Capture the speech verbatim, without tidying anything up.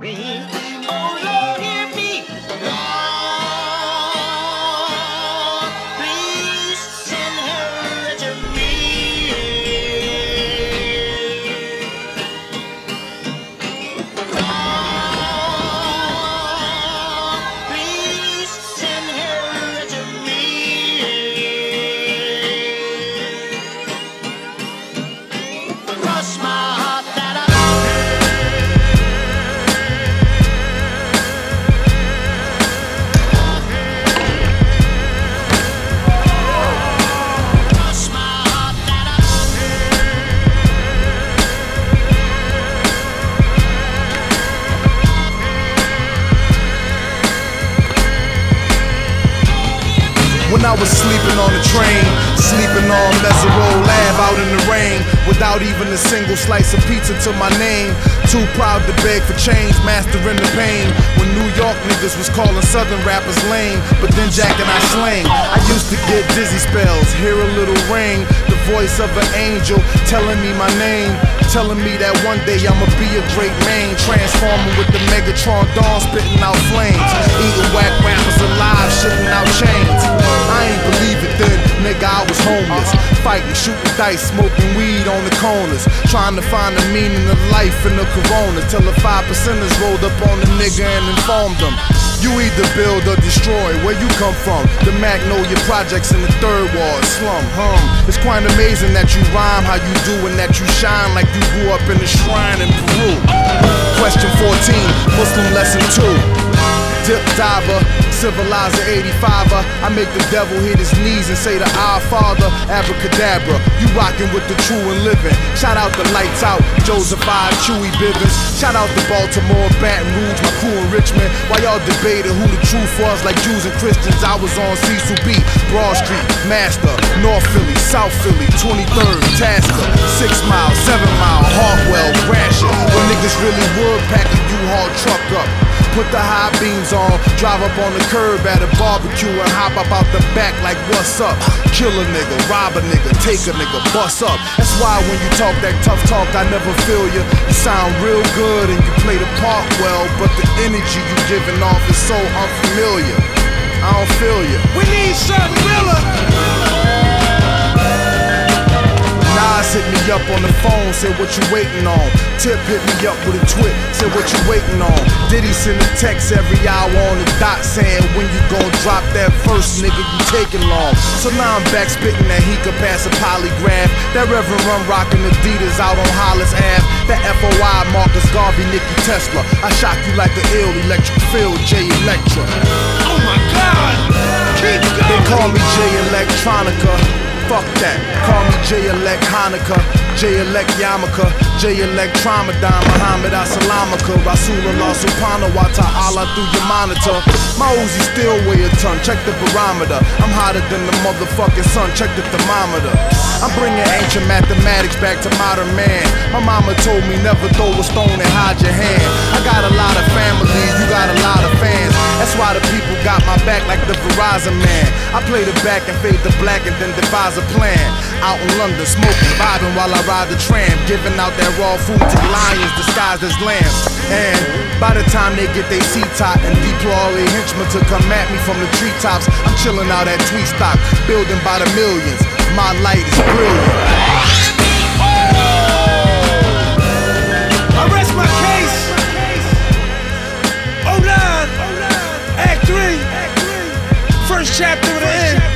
Oh Lord, hear me. Lord, please send her to me. Lord, please send her to me. Cross my heart that I love her. When I was sleeping on the train, sleeping on Mesero Lab out in the rain, without even a single slice of pizza to my name. Too proud to beg for change, mastering the pain. When New York niggas was calling Southern rappers lame, but then Jack and I slang. I used to get dizzy spells, hear a little ring, the voice of an angel telling me my name, telling me that one day I'ma be a great man, transforming with the Megatron dawn, spitting out flames, eating whack rappers alive, shitting out chains. I ain't believe it then, nigga, I was homeless, fighting, shooting dice, smoking weed on the corners, trying to find the meaning of life in the corona, till the five percenters rolled up on the nigga and informed them, you either build or destroy. Where you come from? The Magnolia Projects in the third ward slum. Hum, it's quite amazing that you rhyme how you do and that you shine like you grew up in a shrine in Peru. Question fourteen, Muslim lesson two. Dip diver, civilizer eighty-fiver. I make the devil hit his knees and say to our Father, abracadabra. You rockin' with the true and living. Shout out the Lights Out, Joseph I, Chewy Bivens. Shout out to Baltimore, Baton Rouge, my crew in Richmond. While y'all debated who the truth was like Jews and Christians, I was on Cecil B, Broad Street, Master, North Philly, South Philly, twenty-third, Tasker, Six Mile, Seven Mile, Hartwell, Gratiot. When niggas really would pack a U-Haul truck up. Put the high beams on, drive up on the curb at a barbecue and hop up out the back like what's up. Kill a nigga, rob a nigga, take a nigga, bust up. That's why when you talk that tough talk, I never feel you. You sound real good and you play the part well, but the energy you giving off is so unfamiliar. I don't feel you. We need something realer. Nas hit me up on the phone, said what you waiting on. Tip hit me up with a twit, said what you waiting on. Diddy send a text every hour on the dot saying when you gon' drop that first nigga you taking long. So now I'm back spitting that he could pass a polygraph. That Reverend Run rockin' Adidas out on Hollis Ave. That F O I Marcus Garvey, Nicky Tesla. I shock you like an ill electric field, J Electra. Oh my God! Keep going! They call me J Electronica. Fuck that, call me J-Elect Hanukkah, J-Elect Yarmulke, J-Elect Tramadon, Muhammad Assalamaka, Rasulullah Subhanahu wa Ta'ala through your monitor. My Uzi still weigh a ton, check the barometer. I'm hotter than the motherfucking sun, check the thermometer. I'm bringing ancient mathematics back to modern man. My mama told me never throw a stone and hide your hand. I got a lot of family, you got a lot of fans. That's why the people got my back like the Verizon man. I play the back and fade the black and then devise a plan. Out in London, smoking, vibing while I ride the tram, giving out that raw food to lions disguised as lambs. And by the time they get their seat top and deploy all their henchmen to come at me from the treetops, I'm chilling out at Tweet Stock, building by the millions. My light is brilliant. I rest my case. oh nine, Act three, first chapter of the end.